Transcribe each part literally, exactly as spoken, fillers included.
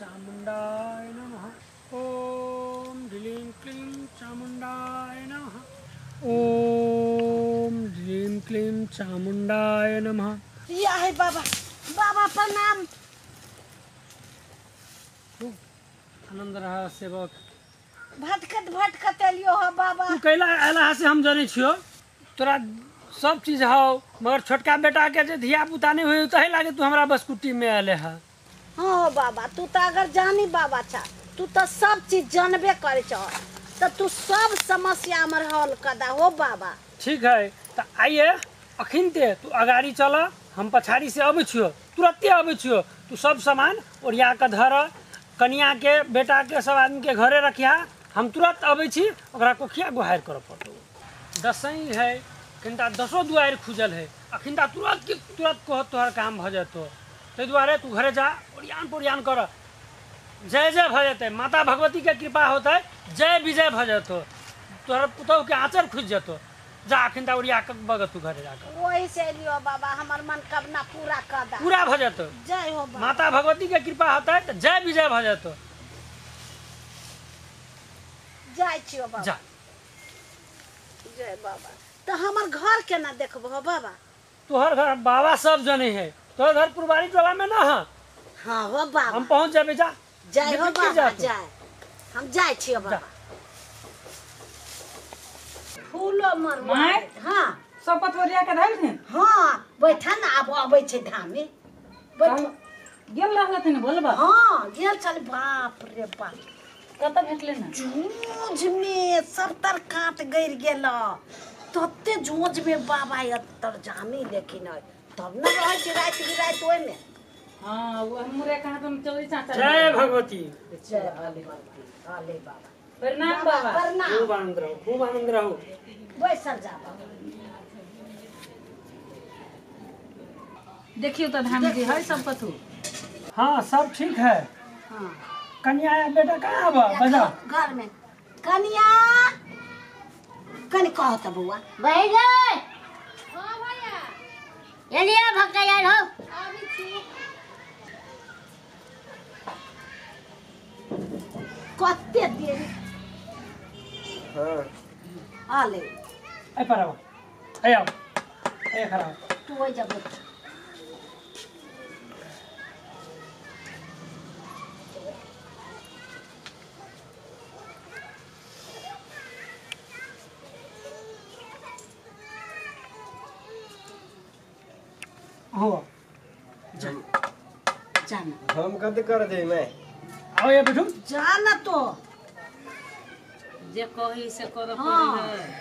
चामुंडाय नमः। ओम ह्रीं क्लीं चामुंडाय नमः। ओम ह्रीं क्लीं चामुंडाय नमः। या है बाबा, बाबा प्रणाम। आनंद रहा सेवक। भटकत भटकत एलियो हो बाबा। तू कैला एला से हम जाने छियो, तोरा सब चीज हो, मगर छोटका बेटा के जे धिया पुता नहीं हुई तही लागे तू हमरा बसकुटी में आले है। हाँ बाबा, तू तो अगर जानी बाबा छा, तू तो सब चीज जानबे करे छ, तो तू सब समस्या हमर हल कर दा हो बाबा। ठीक है, तो आइए अखिनते तू अगाड़ी चल, हम पछाड़ी से अबै छियो, तुरंते अबै छियो। तू सब सामान ओरिया के धर, कनिया के बेटा के सब आदमी के घरे रखिया, हम तुरंत अबै छी। ओकरा कोखिया गुहार कर पड़तो। दसई है किनता दसो दुआर खुजल है, अखिनता तुरंत के तुरंत कह तोहर काम भ जतो। ते दुआरे तू घरे जा, ओरियान पोरियान कर, जय जय भ जते। माता भगवती के कृपा होते, जय विजय भ जतो। तोहर पुतौ के आचर खुज जतो। जा अखिनता ओरिया के बग तू घरे जाकर। वही से लियो बाबा, हमर मनोकामना पूरा कर दा। पूरा भ जतो। जय हो बाबा। माता भगवती के कृपा होते तो जय विजय भ जतो। जय छियो बाबा। जा। जय बाबा। तो हमर घर केना देखबो बाबा? तोहर घर बाबा सब जने है, तोहर घर पुरबारी टोला में ना है। हाँ हो बाबा, हम पहुंच जाबे। जा। जय हो बाबा। जय, हम जाय छियो बाबा। फूलो मरवा। हाँ सब पतवरिया के धैल थे। हाँ बैठा ना, अब अबै छै धामे। बैठ गेल रहलथिन बोलबा। हाँ गेल चल। बाप रे बाप, कत भेटले ना? जूझ में सत्तर काट गिर गेल, तते जूझ में बाबा अत्तर जामी, लेकिन तब न रह छै रात बिरात ओइ में। हां वो हमरे कहा तुम चौरी चाचा। जय भगवती। जय आले आले बाबा। प्रणाम बाबा। प्रणाम। खूब आनंद रहो, खूब आनंद रहो। बैसल जा बाबा। देखियो तो धाम जी है सब पतू। हाँ सब ठीक है। हाँ कन्या या बेटा कहाँ बा? बजा। घर में कन्या कनी कहत बउआ भाई गए। हां भैया ये लिया भक्का यार हो अभी छी। कते देर। हाँ आले ए पर आओ, ए आओ, ए खड़ा हो। तू ओइ जब हो जाना। हम कद कर दे मैं। आओ ये बैठो। जाना तो जे कही से करो हाँ। पड़ी।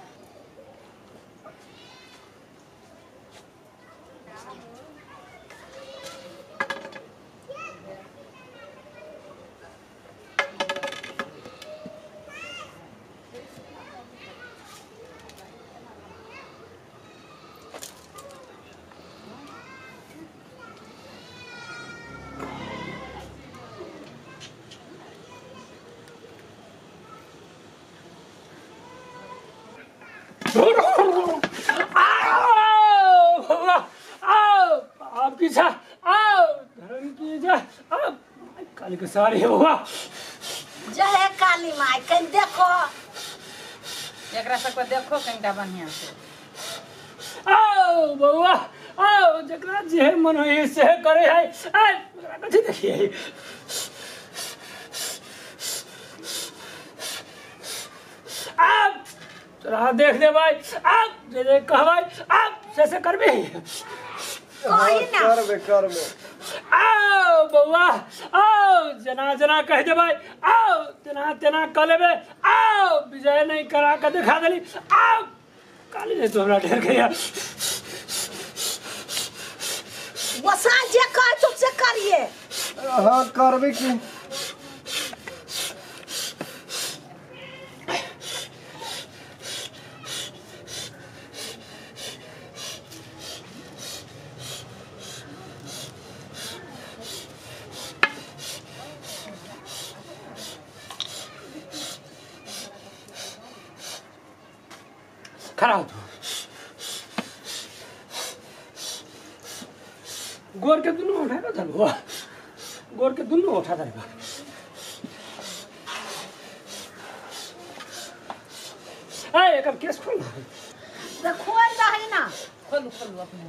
आपकी जा आओ, धर्म की जा आओ। काली के सारे हुआ। जय काली माई कन देखो। एकरा सब को देखो कनिटा बढ़िया से। आओ बउआ आओ, जकरा जे मन होई से करे है। आ कथि देखिए। आप तोरा देख दे भाई, आप जे जे कहबै आप से से करबे। कही ना। करबे करबे। आओ बउआ आओ, जना जना कह दे भाई, आओ तना तना कर लेबे। आओ विजय नहीं करा के दिखा देली। आओ काली ने तो हमरा ढेर गया। वसा जे कह तो से करिए। हाँ करबे की। खड़ा हो तू। गोर के दुनू उठा के चल हुआ। गोर के दुनू उठा दे ए एकर केस खोल तो खोल रही ना खोलू खोलू अपने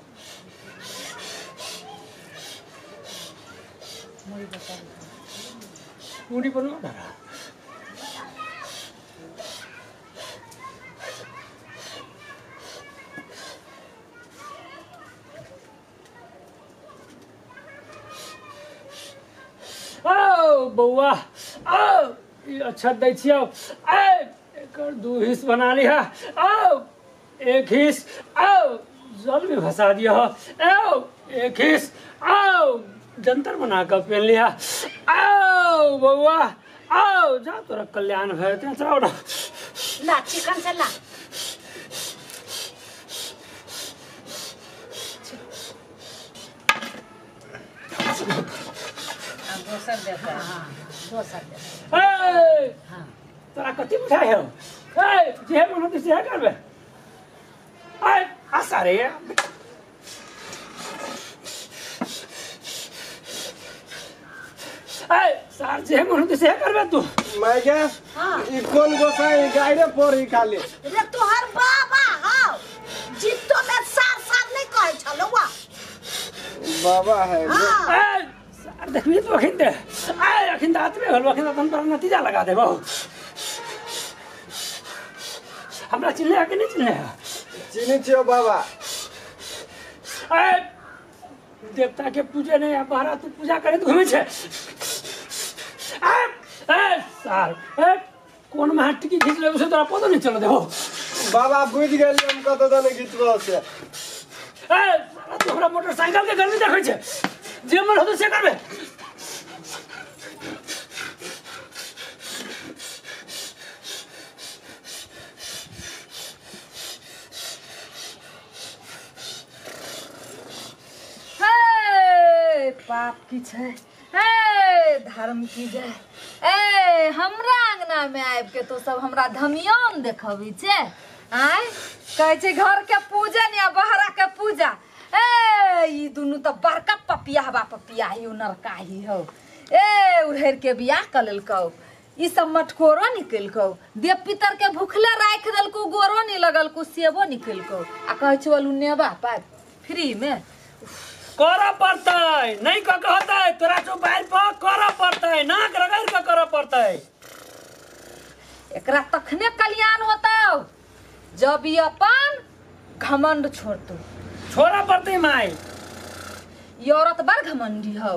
मुड़ी बता मुड़ी पर ना धरा ओ बउआ ओ ये अच्छा दै छियौ ए एकर दू हिस्स बना लिहा ओ एक हिस्स ओ जल में फंसा दिया ओ एक हिस्स ओ जंतर बना कर पहन लिया ओ बउआ ओ जा तोरा कल्याण भय चलाओ ना ला चिकन से ला दोसर देता हाँ दोसर दे ए हाँ तोरा कथी बुझाइ हो ए जे मन होतै से करबे ए आसा रे ए सार जे मन होतै से करबे तू मैं क्या हाँ। ई कौन गोसाई गायरे पड़ी खाली रे तोहर बाबा हाँ जितो में सार सार नहीं कहे छलो वा बाबा है हाँ ए सार देखबी तू अखिन दे ए अखिन दात में हलवा अखिन तन पर नतीजा लगा देबो हमरा चिल्ले के नहीं चिल्ले चिनी छियो बाबा ए देवता के पूजे नहीं आ बाहर तू पूजा करे घूमे छे ए ए सार ए कौन में टिकी खींच ले उसे तोरा पता नहीं चल देबो बाबा बुझ गेल हम कत दने घिचबो से ए साला तू हमरा मोटरसाइकिल के गर्मी देखै छे जे मन होतो से करबे हे पाप की छै हे धर्म की जय ए हमरा अंगना में आबि के तो सब हमरा धमियान देखबी छै आय कहै छै घर के पूजन या बहरा के पूजा ए ई दुनू तो बड़का पपिया बा पपिया ही नरकाही हो ए उड़ेर के बियाह कर लेलकौ ई सब मटकोरो निकलकौ देव पितर के भूखले राख देलकौ गोरो नहीं लगलकौ सेबो निकलकौ आ कहै छै बोलू नेबा पाइ फ्री में करऽ पड़तै नहीं क कहतै तोरा चौपाल पर करऽ पड़तै नाक रगड़ के करऽ पड़तै एकरा तखने कल्याण होतौ जब ई अपन घमंड छोड़तौ छोड़ा पड़तै माई ई औरत बड़ घमंडी हौ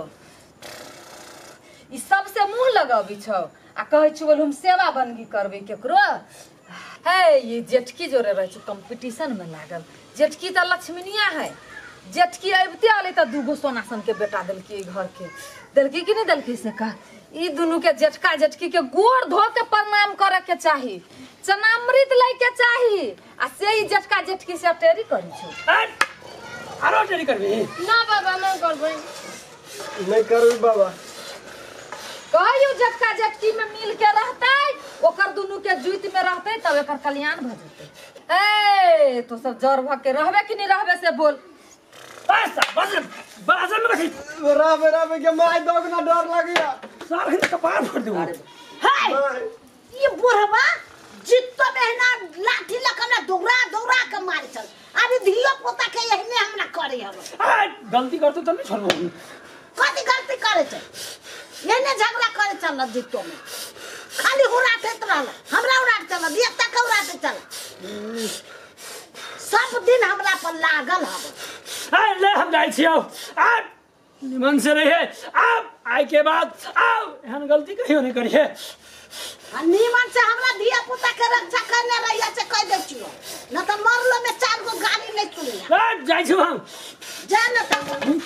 ई सबसे मुंह लगबी छौ आ कहै छौ बोल हम सेवा बनगी करबै केकरो हे ये जेठकी जोरे रहै छौ कंपटीशन में लागल जेठकी त लक्ष्मीनिया है जेठकी अबिते आले त दूगो सोनासन के बेटा देलकी घर के देलकी कि नहीं देलकी से कह ई दुनू के जेठका जेठकी के गोड़ धो के प्रणाम करे के चाही चनामृत लै के चाही आ से ई जेठका जेठकी से टेरी करी छौ हट आरो टेरी करबी ना बाबा मैं करबै नहीं करू बाबा कहियो जेठका जेठकी में मिल के रहतै ओकर दुनू के जुइत में रहतै तब एकर कल्याण भ जेतै ए तो सब जर भ के रहबे कि नहीं रहबे से बोल बस बस बस में कथी राबे राबे के माय दोगना डर लगिया सार हिन कपार फोड़ दूं है ये बुढ़वा जितो बहना लाठी लकमला दौड़ा दौड़ा के मार चल अरे धियो पोता के यहने हमरा करे हम ए गलती करतो त नहीं छोड़बो कथी गलती करे छै यहने झगड़ा करे चल जितो में खाली उड़ाते रहल हमरा उड़ाते चल दिया तक उड़ाते चल सब दिन हमरा पर लागल हम ए ले हम जाई छियौ आ निमन से रहिए अब आइ के बाद आओ एहन गलती कहियो नहीं करिए आ नीमन से हमरा धिया पुता के रक्षा करने रहिया से कह दे छियो न त मरलो में चार गो गाड़ी नहीं चुनिया ए जाई छु हम जा न त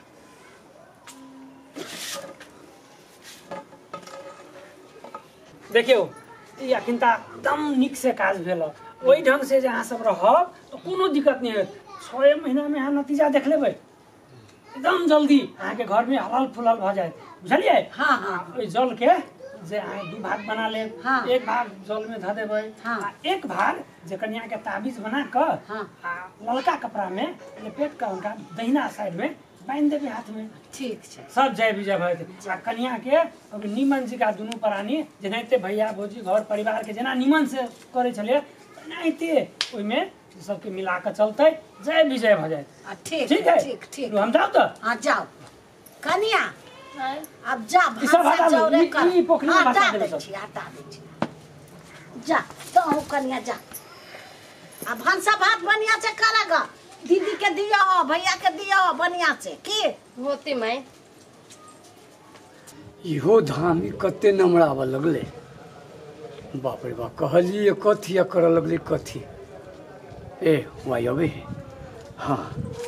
देखियो ई अखिनता एकदम निक से काज भेल ओई ढंग से जे अहाँ सब रहब तो कोनो दिक्कत नहीं होत छह महीना में अहाँ नतीजा देख लेबै एकदम जल्दी अहाँ के घर में हलाल फुलाल भ जाए बुझलिए हां हां ओई जल के जे अहाँ दू भाग बना ले हाँ। एक भाग जल में ध देबै हाँ। आ एक भाग जे कन्या के ताबीज बना क हाँ। आ ललका कपड़ा में लपेट के उनका दहिना साइड में बांध देबी हाथ में ठीक छै सब जय विजय भऽ जेतै आ कन्या के अभी निमन जिका दुनू प्राणी जेनाहिते भैया भौजी घर परिवार के जेना निमन से करे छलिए तेनाहिते ओहिमे सबके मिला के चलते जय विजय भऽ जाए आ, ठीक ठीक है ठीक ठीक हम जाओ तो हाँ जाओ कनिया हाँ। अब जा ई सब भात हटा से लो, जौरे ई- कर ई पोखरी में हटा बसा देबै दै सब। छी हटा दै छी जा तो हो कनिया जा अब भंसा भात बढ़िया से करेगा दीदी के दिया हो भैया के दिया हो बढ़िया से की होती माई इहो धामी कते नमराव लगले बाप रे बाप कहलिए कथी आ करऽ लगले कथी ए वाई अबे हाँ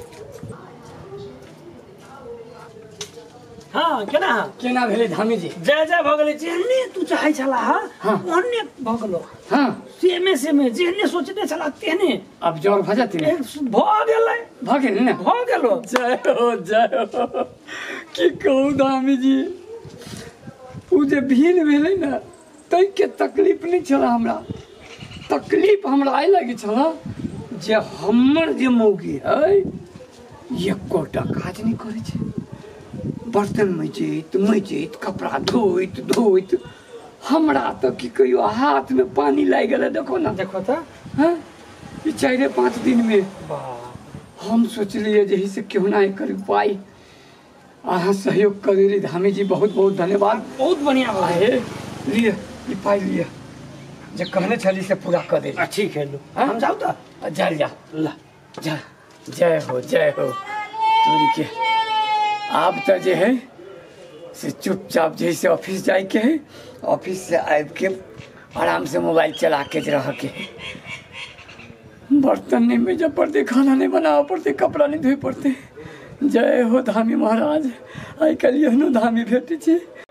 हाँ केना हाँ केना भेलै धामी जी जय जय भऽ गेलै जेहने तू चाहै छला हाँ। ओहने भऽ गेलो हाँ सेमे सेमे जेहने सोचने छला तेहने अब जौर भऽ जाती ने एक भऽ गेलै भऽ गेल ने भऽ गेलो जय हो जय हो की कहू धामी जी उ जे भीन भेलै ने तै के तकलीफ नहीं छला हमरा तकलीफ हमरा आइ लागि छला जे हमर जे मौगी है एकोटा काज नहीं करे छै बर्तन मैचैत मैचैत कपड़ा धोइत धोइत हमरा तो की कहियो हाथ में पानी लागि गेलै देखो ना देखो तो हाँ ई चारे पाँच दिन में वाह हम सोचलिए जे से क्यों ना एकर उपाय अहाँ सहयोग करेली धामी जी बहुत बहुत धन्यवाद बहुत बढ़िया भऽ आहे गेलै लिए ई पाइ लिए जे कहने छली से पूरा कर दे आ, ठीक है लो हाँ? हम जाओ तो जा जा ला जा जय हो जय हो तोरी के आप तो जे है से चुपचाप जैसे ऑफिस जाए के है ऑफिस से आब के आराम से मोबाइल चला के रह के है बर्तन नहीं मेजा पड़ते खाना नहीं बनावा पड़ते कपड़ा नहीं धोए पड़ते जय हो धामी महाराज आई कल एहनो धामी भेटी छै